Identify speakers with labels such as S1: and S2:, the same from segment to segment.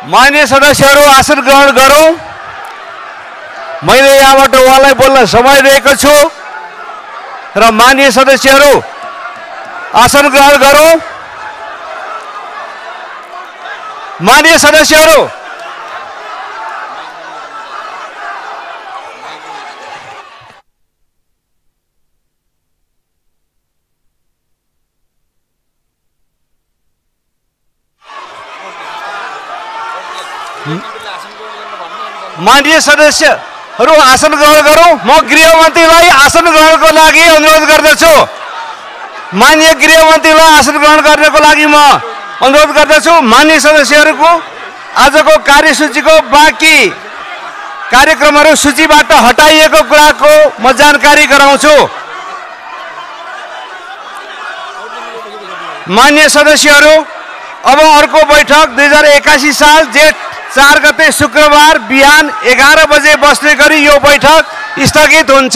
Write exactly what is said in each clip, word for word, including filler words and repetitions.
S1: मान्य सदस्यहरू आसन ग्रहण गरौँ। मैले यहाँबाट उहाँलाई बोल्न समय दिएको छु र मान्य सदस्यहरू आसन ग्रहण गरौँ। मान्य सदस्यहरू माननीय सदस्यहरू आसन ग्रहण गरौँ। म गृहमन्त्रीलाई आसन ग्रहणको लागि अनुरोध गर्दछु। माननीय गृहमन्त्रीलाई आसन ग्रहण गर्नको लागि म अनुरोध गर्दछु। माननीय सदस्यहरूको आजको कार्यसूचीको बाँकी कार्यक्रमहरू सूचीबाट हटाइएको कुराको म जानकारी गराउँछु। माननीय सदस्यहरू अब अर्को बैठक दुई हजार एकासी साल जेठ चार गते शुक्रबार बिहान एघार बजे बस्ने गरी यो बैठक स्थगित हुन्छ।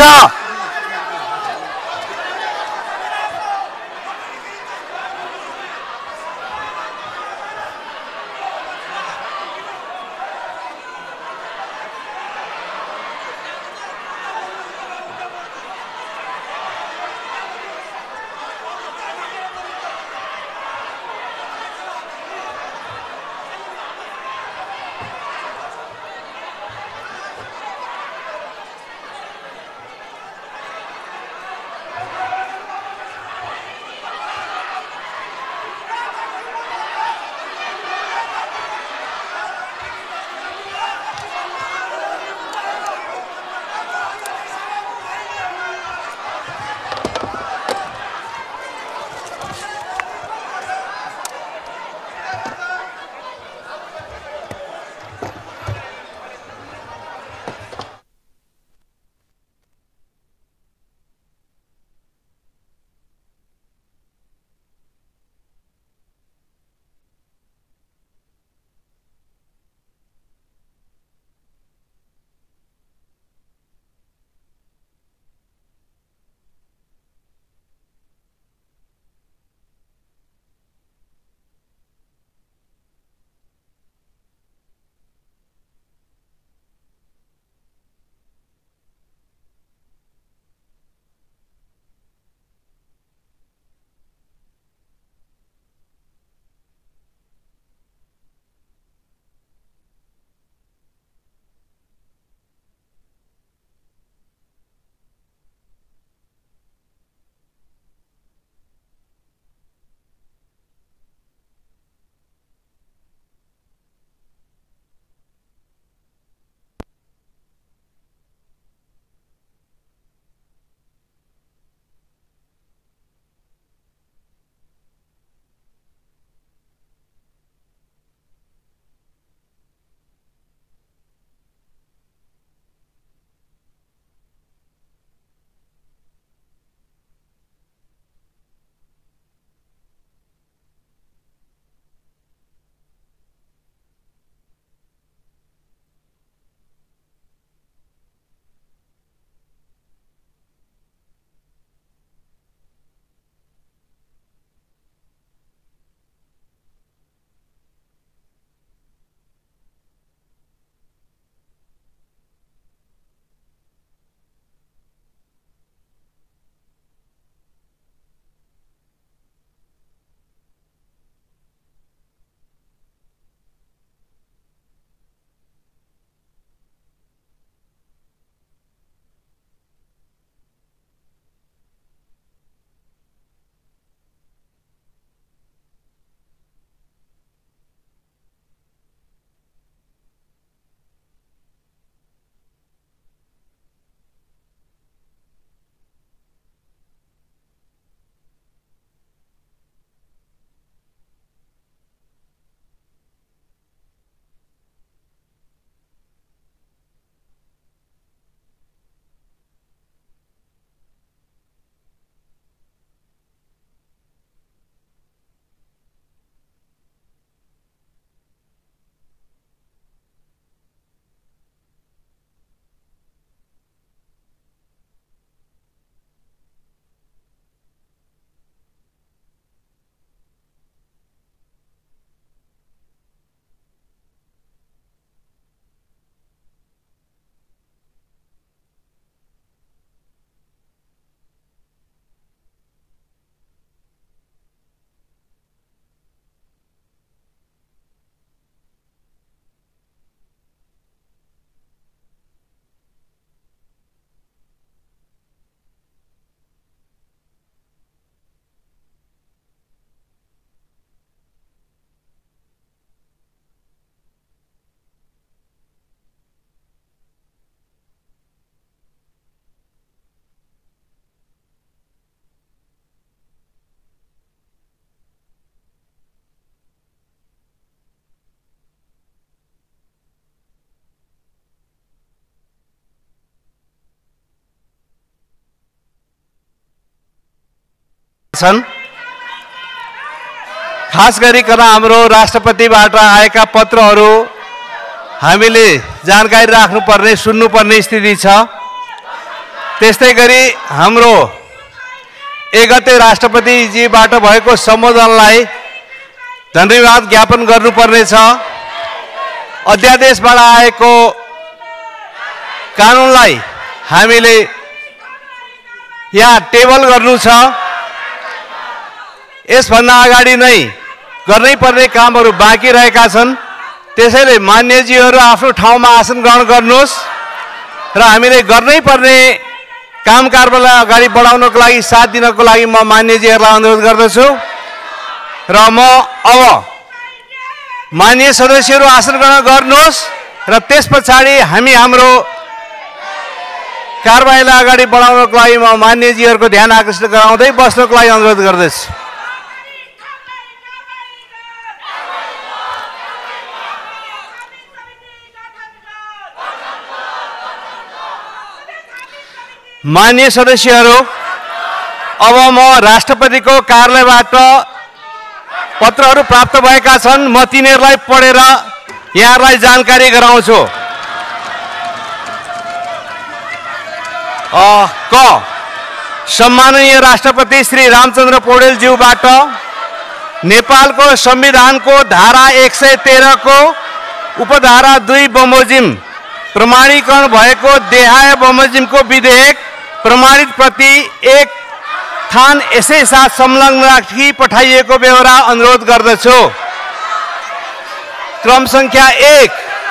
S1: छन्। खास गरिकन हाम्रो राष्ट्रपतिबाट आएका पत्रहरू हामीले जानकारी राख्नुपर्ने सुन्नुपर्ने स्थिति छ। त्यस्तै गरी हाम्रो एक गते राष्ट्रपतिजीबाट भएको सम्बोधनलाई धन्यवाद ज्ञापन गर्नुपर्ने छ। अध्यादेशबाट आएको कानुनलाई हामीले यहाँ टेबल गर्नु छ। यसभन्दा अगाडि नै गर्नै पर्ने कामहरू बाँकी रहेका छन्। त्यसैले मान्यजीहरू आफ्नो ठाउँमा आसन ग्रहण गर्नुहोस् र हामीले गर्नै पर्ने काम कारबारलाई अगाडि बढाउनको लागि साथ दिनको लागि म मान्यजीहरूलाई अनुरोध गर्दछु र म अब मान्य सदस्यहरू आसन ग्रहण गर्नुहोस् र त्यस पछाडि हामी हाम्रो कारबाहीलाई अगाडि बढाउनको लागि म मान्यजीहरूको ध्यान आकर्षित गराउँदै बस्नको लागि अनुरोध गर्दछु। मान्य सदस्यहरू, अब म राष्ट्रपतिको कार्यालयबाट पत्रहरू प्राप्त भएका छन्। म तिनीहरूलाई पढेर यहाँहरूलाई जानकारी गराउँछु। क सम्माननीय राष्ट्रपति श्री रामचन्द्र पौडेलज्यूबाट नेपालको संविधानको धारा एक सय तेह्र को उपधारा दुई बमोजिम प्रमाणीकरण भएको देहाय बमोजिमको विधेयक प्रमाणित प्रति एक थान यसै साथ संलग्न राखी पठाइएको बेहोरा अनुरोध गर्दछु। क्रम संख्या एक,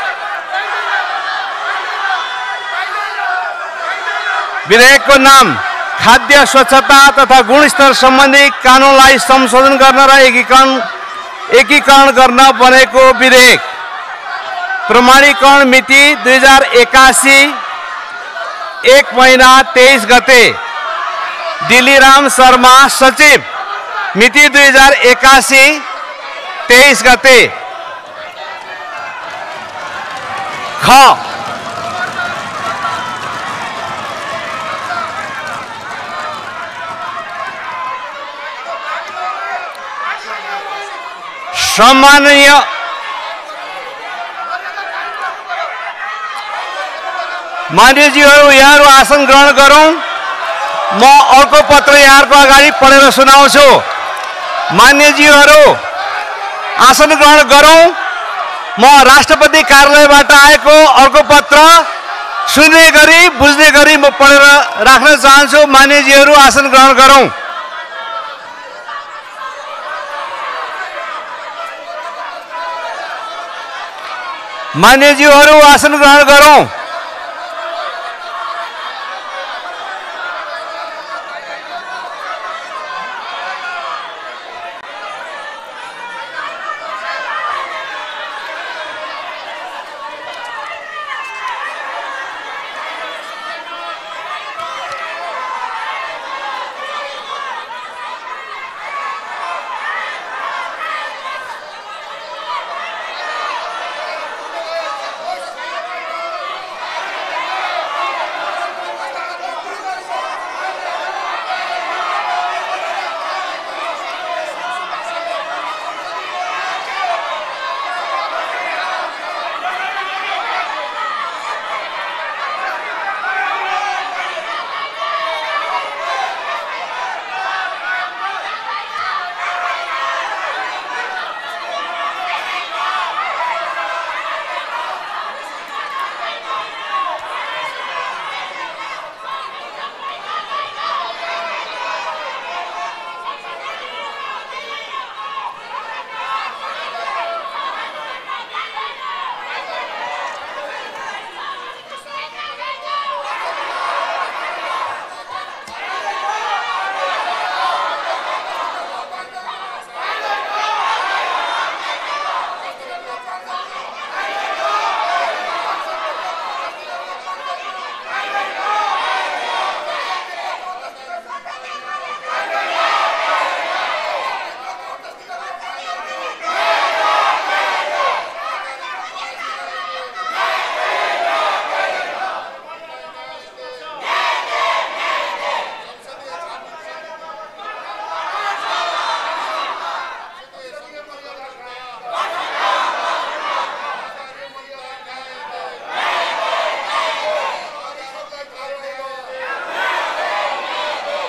S1: विधेयकको नाम खाद्य स्वच्छता तथा गुणस्तर सम्बन्धी कानुनलाई संशोधन गर्न र एकीकरण एकीकरण गर्न बनेको विधेयक। प्रमाणीकरण मिति दुई हजार एकासी एक महीना तेईस गते। दिल्लीराम शर्मा सचिव, मिति दुई हजार एकासी तेईस गते। ख सम्माननीय मान्यजीहरू, यहाँहरू आसन ग्रहण गरौँ। म अर्को पत्र यहाँहरूको अगाडि पढेर सुनाउँछु। मान्यजीहरू आसन ग्रहण गरौँ। म राष्ट्रपति कार्यालयबाट आएको अर्को पत्र सुन्ने गरी बुझ्ने गरी म पढेर राख्न चाहन्छु। मान्यजीहरू आसन ग्रहण गरौँ। मान्यजीहरू आसन ग्रहण गरौँ।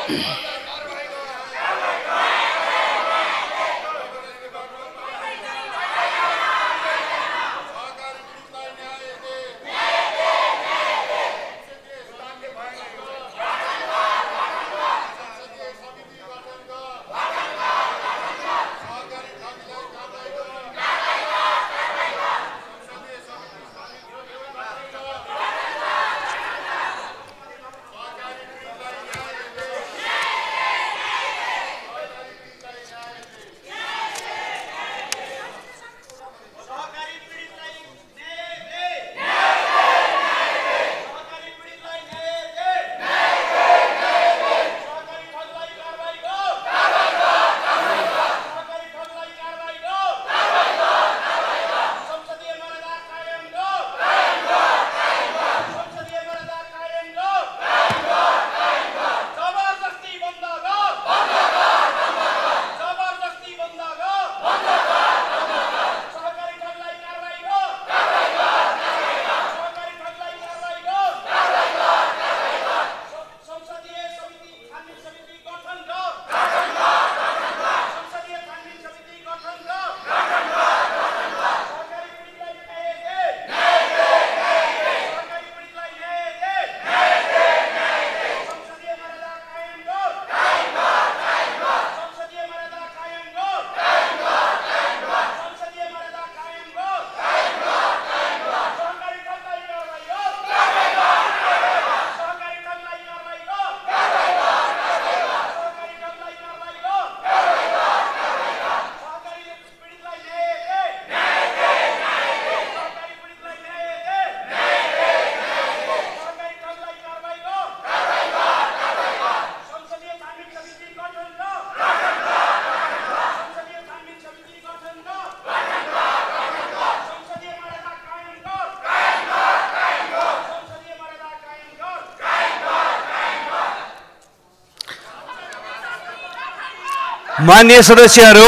S1: माननीय सदस्यहरू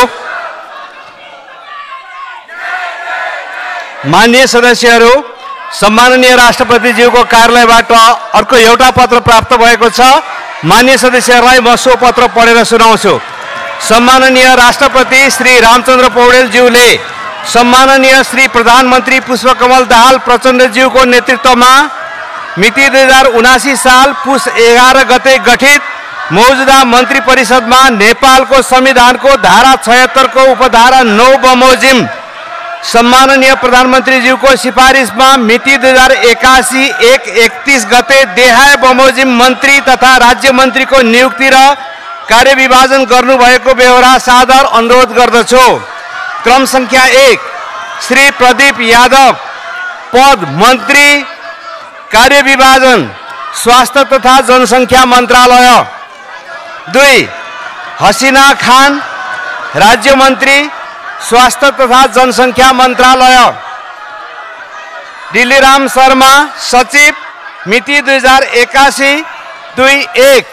S1: माननीय सदस्यहरू सम्माननीय राष्ट्रपतिज्यूको कार्यालयबाट अर्को एउटा पत्र प्राप्त भएको छ। माननीय सदस्यहरूलाई म सो पत्र पढेर सुनाउँछु। सम्माननीय राष्ट्रपति श्री रामचन्द्र पौडेलज्यूले सम्माननीय श्री प्रधानमन्त्री पुष्पकमल दाहाल प्रचण्डज्यूको नेतृत्वमा मिति दुई हजार उनासी साल पुस एघार गते गठित मौजूदा मन्त्री परिषदमा नेपालको संविधानको धारा छयत्तर को उपधारा नौ बमोजिम सम्माननीय प्रधानमन्त्रीज्यूको सिफारिसमा मिति दुई हजार एकासी एक एकतीस गते देहाय बमोजिम मन्त्री तथा राज्य मन्त्रीको नियुक्ति र कार्यविभाजन गर्नुभएको बेहोरा सादर अनुरोध गर्दछु। क्रम संख्या एक, श्री प्रदीप यादव, पद मन्त्री, कार्यविभाजन स्वास्थ्य तथा जनसङ्ख्या मन्त्रालय। दुई, हसिना खान, राज्य मन्त्री, स्वास्थ्य तथा जनसङ्ख्या मन्त्रालय। दिल्लीराम शर्मा, सचिव, मिति दुई हजार एकासी दुई एक।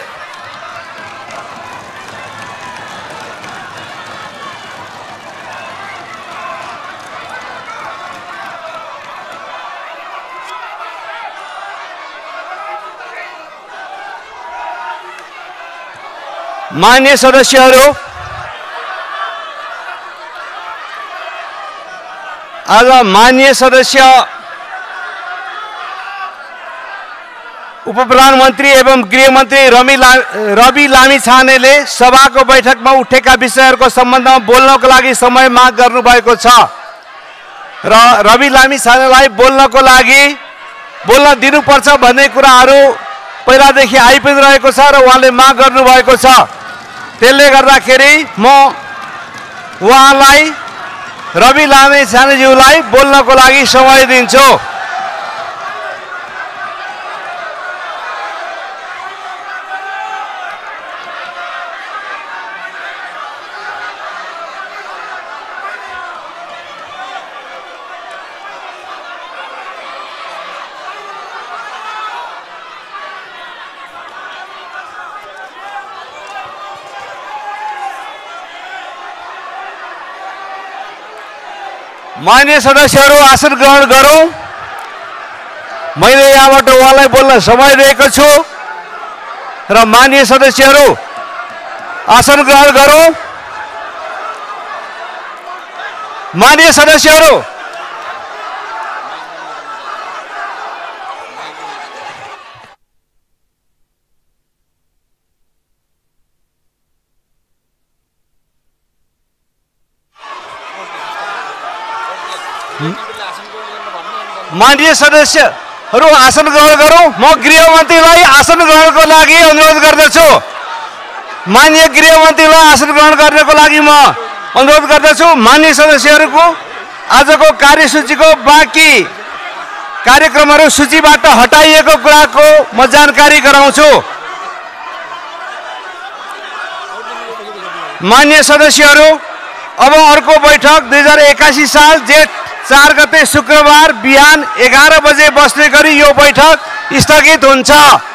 S1: मान्य सदस्यहरू, आज मान्य सदस्य उप प्रधानमन्त्री एवं गृहमन्त्री रवि ला रवि लामिछानेले सभाको बैठकमा उठेका विषयहरूको सम्बन्धमा बोल्नको लागि समय माग गर्नुभएको छ र रवि लामिछानेलाई बोल्नको लागि बोल्न दिनुपर्छ भन्ने कुराहरू पहिलादेखि आइपुगि रहेको छ र उहाँले माग गर्नुभएको छ। त्यसले गर्दाखेरि म उहाँलाई रवि लामिछानेज्यूलाई बोल्नको लागि समय दिन्छु। मान्य सदस्यहरू, आसन ग्रहण गरौँ। मैले यहाँबाट उहाँलाई बोल्न समय दिएको छु र माननीय सदस्यहरू आसन ग्रहण गरौँ। माननीय सदस्यहरू माननीय सदस्यहरू आसन ग्रहण गरौँ। म गृहमन्त्रीलाई आसन ग्रहणको लागि अनुरोध गर्दछु। माननीय गृहमन्त्रीलाई आसन ग्रहण गर्नको लागि म अनुरोध गर्दछु। माननीय सदस्यहरूको आजको कार्यसूचीको बाँकी कार्यक्रमहरू सूचीबाट हटाइएको कुराको म जानकारी गराउँछु। माननीय सदस्यहरू अब अर्को बैठक दुई हजार एकासी साल जेठ चार गते शुक्रबार बिहान एघार बजे बस्ने गरी यो बैठक स्थगित हुन्छ।